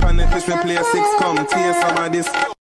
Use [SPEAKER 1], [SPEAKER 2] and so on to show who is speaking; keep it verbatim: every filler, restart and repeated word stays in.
[SPEAKER 1] on the fish, me play six come, tear some of this.